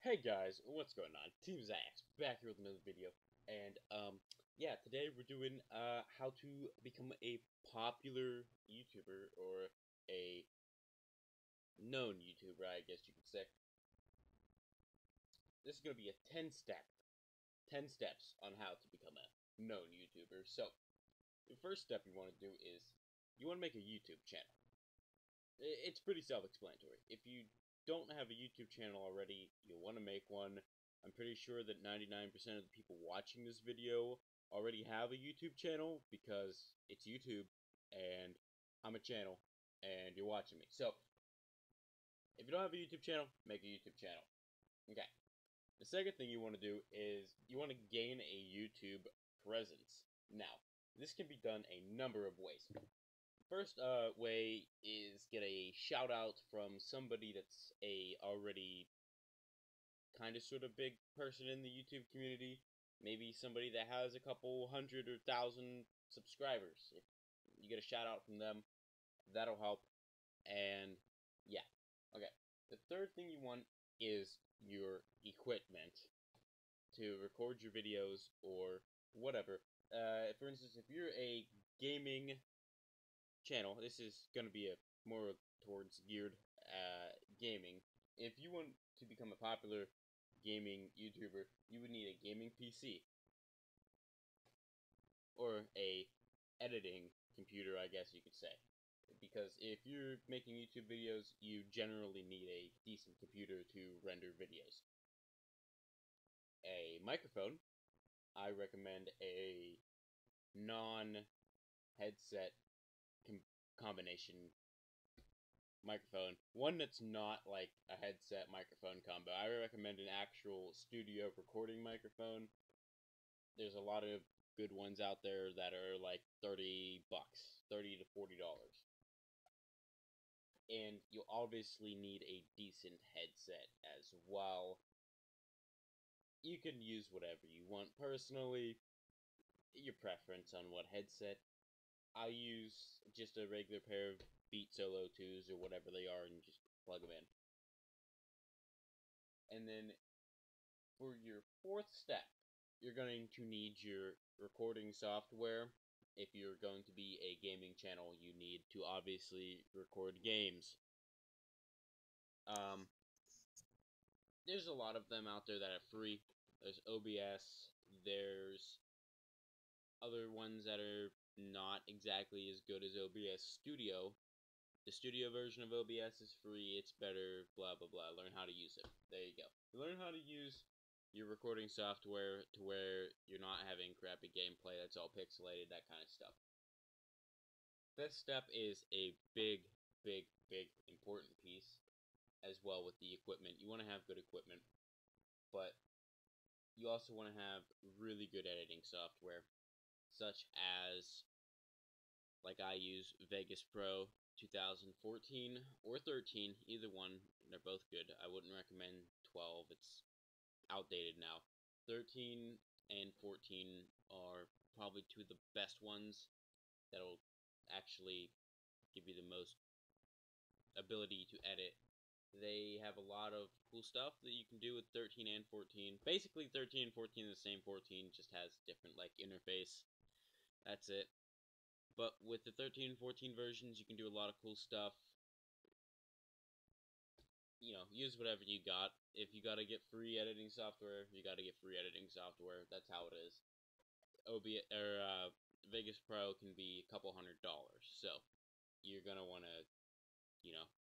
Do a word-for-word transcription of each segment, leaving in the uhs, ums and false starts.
Hey guys, what's going on? Team Zax back here with another video, and um, yeah, today we're doing uh how to become a popular YouTuber or a known YouTuber, I guess you could say. This is gonna be a ten step, ten steps on how to become a known YouTuber. So the first step you want to do is you want to make a YouTube channel. It's pretty self-explanatory. If you don't have a YouTube channel already, you'll want to make one. I'm pretty sure that ninety-nine percent of the people watching this video already have a YouTube channel because it's YouTube and I'm a channel and you're watching me. So, if you don't have a YouTube channel, make a YouTube channel. Okay. The second thing you want to do is you want to gain a YouTube presence. Now, this can be done a number of ways. First uh, way is get a shout out from somebody that's a already kind of sort of big person in the YouTube community. Maybe somebody that has a couple hundred or thousand subscribers. If you get a shout out from them, that'll help. And yeah, okay. The third thing you want is your equipment to record your videos or whatever. Uh, for instance, if you're a gaming channel, this is going to be a more towards geared uh, gaming. If you want to become a popular gaming YouTuber, you would need a gaming P C or a editing computer, I guess you could say. Because if you're making YouTube videos, you generally need a decent computer to render videos. A microphone, I recommend a non-headset com combination microphone. One that's not like a headset microphone combo. I recommend an actual studio recording microphone. There's a lot of good ones out there that are like thirty bucks, thirty to forty dollars. And you obviously need a decent headset as well. You can use whatever you want. Personally, your preference on what headset. I use just a regular pair of Beat Solo twos or whatever they are and just plug them in. And then for your fourth step, you're going to need your recording software. If you're going to be a gaming channel, you need to obviously record games. Um, there's a lot of them out there that are free. There's O B S, there's other ones that are not exactly as good as O B S Studio. The studio version of O B S is free, it's better, blah blah blah. Learn how to use it. There you go. Learn how to use your recording software to where you're not having crappy gameplay that's all pixelated, that kind of stuff. Fifth step is a big, big, big important piece as well with the equipment. You want to have good equipment, but you also want to have really good editing software, such as, like I use Vegas Pro two thousand fourteen or thirteen, either one, they're both good. I wouldn't recommend twelve, it's outdated now. thirteen and fourteen are probably two of the best ones that'll actually give you the most ability to edit. They have a lot of cool stuff that you can do with thirteen and fourteen. Basically, thirteen and fourteen are the same. fourteen just has different, like, interface. That's it. But with the thirteen and fourteen versions, you can do a lot of cool stuff. You know, use whatever you got. If you gotta get free editing software, you gotta get free editing software. That's how it is. O B or uh, Vegas Pro can be a couple hundred dollars, so you're gonna want to, you know,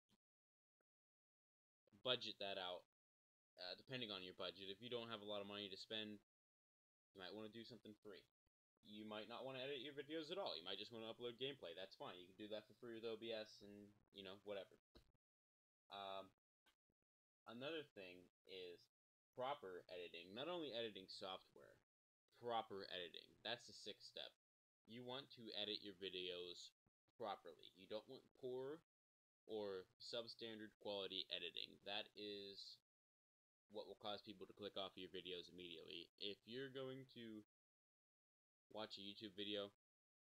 budget that out. Uh, depending on your budget, if you don't have a lot of money to spend, you might want to do something free. You might not want to edit your videos at all. You might just want to upload gameplay. That's fine. You can do that for free with O B S and, you know, whatever. Um, another thing is proper editing. Not only editing software, proper editing. That's the sixth step. You want to edit your videos properly. You don't want poor or substandard quality editing. That is what will cause people to click off your videos immediately. If you're going to watch a YouTube video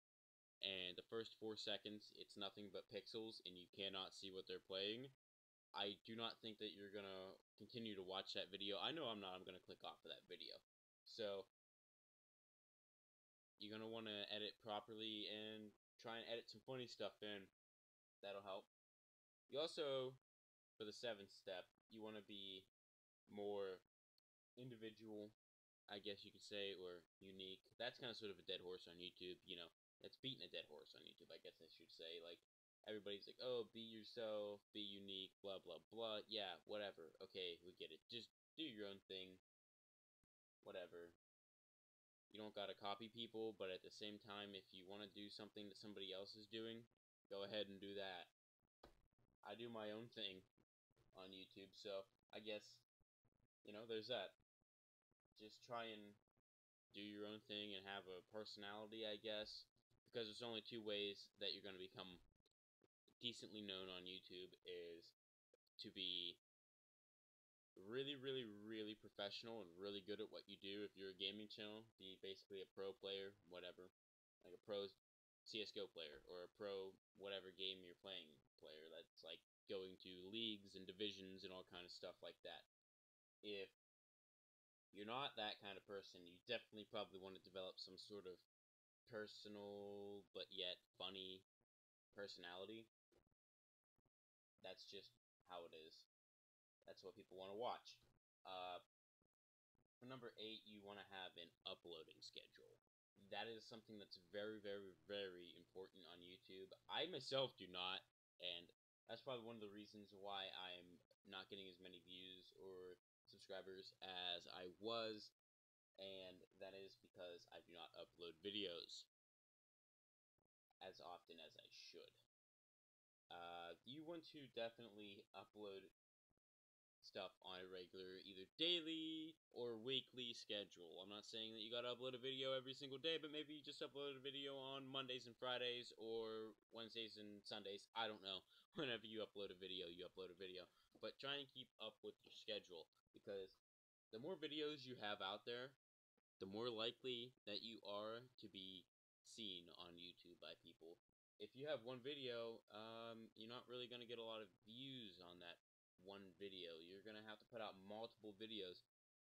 and the first four seconds it's nothing but pixels and you cannot see what they're playing, I do not think that you're gonna continue to watch that video. I know I'm not. I'm gonna click off of that video. So you're gonna want to edit properly and try and edit some funny stuff in. That'll help. You also, for the seventh step, you want to be more individual, I guess you could say, or unique. That's kind of sort of a dead horse on YouTube, you know. That's beating a dead horse on YouTube, I guess I should say. Like, everybody's like, oh, be yourself, be unique, blah, blah, blah. Yeah, whatever. Okay, we get it. Just do your own thing. Whatever. You don't gotta copy people, but at the same time, if you want to do something that somebody else is doing, go ahead and do that. I do my own thing on YouTube, so I guess, you know, there's that. Just try and do your own thing and have a personality, I guess, because there's only two ways that you're going to become decently known on YouTube, is to be really, really, really professional and really good at what you do. If you're a gaming channel, be basically a pro player, whatever, like a pro C S G O player, or a pro whatever game you're playing player, that's like going to leagues and divisions and all kind of stuff like that. If you're not that kind of person, you definitely probably want to develop some sort of personal but yet funny personality. That's just how it is. That's what people want to watch. Uh, for number eight, you want to have an uploading schedule. That is something that's very, very, very important on YouTube. I myself do not, and that's probably one of the reasons why I'm not getting as many views or subscribers as I was, and that is because I do not upload videos as often as I should. Uh, you want to definitely upload stuff on a regular, either daily or weekly schedule. I'm not saying that you gotta upload a video every single day, but maybe you just upload a video on Mondays and Fridays, or Wednesdays and Sundays. I don't know. Whenever you upload a video, you upload a video. But try and keep up with your schedule, because the more videos you have out there, the more likely that you are to be seen on YouTube by people. If you have one video, um, you're not really going to get a lot of views on that one video. You're going to have to put out multiple videos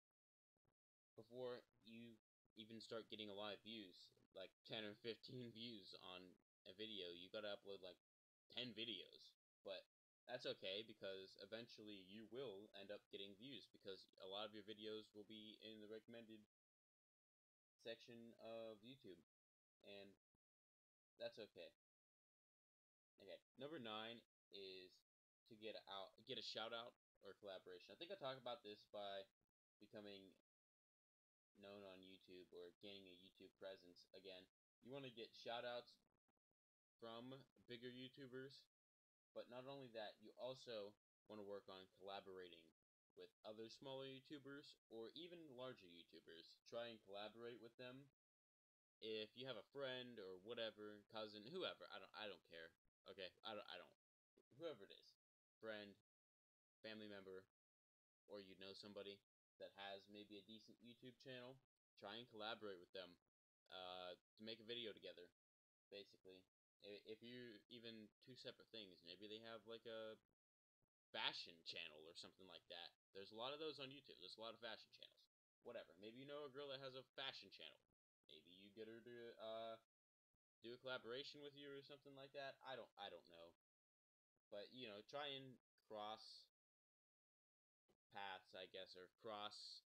before you even start getting a lot of views, like ten or fifteen views on a video. You got to upload like ten videos, but that's okay, because eventually you will end up getting views, because a lot of your videos will be in the recommended section of YouTube, and that's okay. Okay, number nine is to get out, get a shout out or collaboration. I think I talked about this by becoming known on YouTube or gaining a YouTube presence again. You want to get shout outs from bigger YouTubers, but not only that, you also want to work on collaborating with other smaller YouTubers or even larger YouTubers. Try and collaborate with them. If you have a friend or whatever, cousin, whoever, I don't I don't care. Okay? I don't I don't whoever it is. Friend, family member, or you know somebody that has maybe a decent YouTube channel, try and collaborate with them uh, to make a video together, basically. If you're even two separate things, maybe they have like a fashion channel or something like that. There's a lot of those on YouTube. There's a lot of fashion channels. Whatever. Maybe you know a girl that has a fashion channel. Maybe you get her to uh, do a collaboration with you or something like that. I don't I don't know. But, you know, try and cross paths, I guess, or cross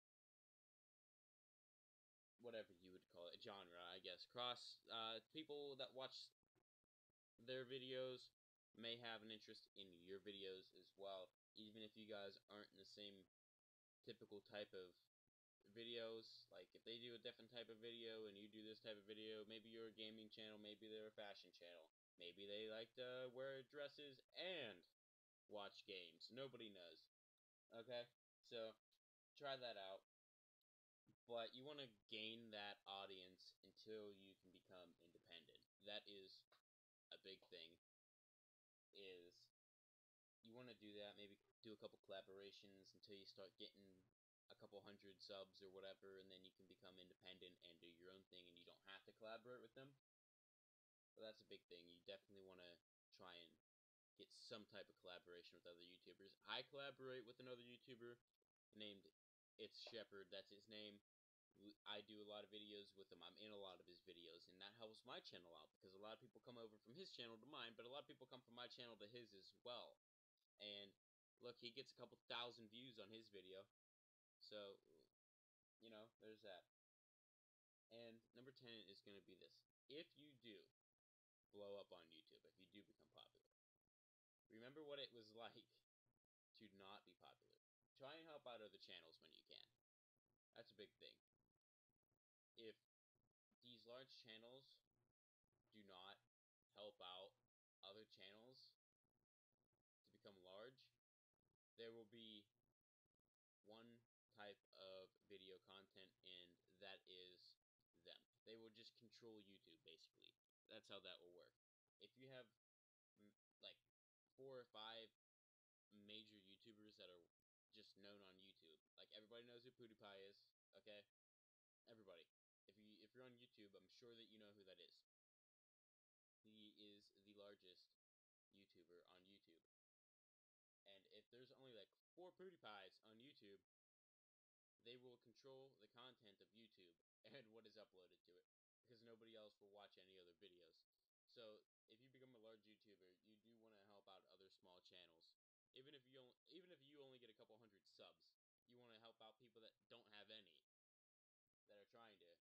whatever you would call it, genre, I guess. Cross uh, people that watch their videos may have an interest in your videos as well, even if you guys aren't in the same typical type of videos. Like, if they do a different type of video and you do this type of video, maybe you're a gaming channel, maybe they're a fashion channel, maybe they like to wear dresses and watch games. Nobody knows. Okay? So, try that out. But you want to gain that audience until you can become independent. That is a big thing. Is you want to do that, maybe do a couple collaborations until you start getting a couple hundred subs or whatever, and then you can become independent and do your own thing, and you don't have to collaborate with them. But that's a big thing. You definitely want to try and get some type of collaboration with other YouTubers. I collaborate with another YouTuber named It's Shepherd. That's his name. I do a lot of videos with him. I'm in a lot of his videos, and that helps my channel out because a lot of people come over from his channel to mine, but a lot of people come from my channel to his as well. And look, he gets a couple thousand views on his video, so you know, there's that. And number ten is going to be this: if you do blow up on YouTube, if you do become popular, remember what it was like to not be popular. Try and help out other channels when you can. That's a big thing. If these large channels do not help out other channels to become large, there will be one type of video content, and that is them. They will just control YouTube, basically. That's how that will work. If you have, like, four or five major YouTubers that are just known on YouTube, like, everybody knows who PewDiePie is, okay? Everybody. If you if you're on YouTube, I'm sure that you know who that is. He is the largest YouTuber on YouTube. And if there's only like four PewDiePies on YouTube, they will control the content of YouTube and what is uploaded to it, because nobody else will watch any other videos. So if you become a large YouTuber, you do want to help out other small channels. Even if you only, even if you only get a couple hundred subs, you want to help out people that don't have any, that are trying to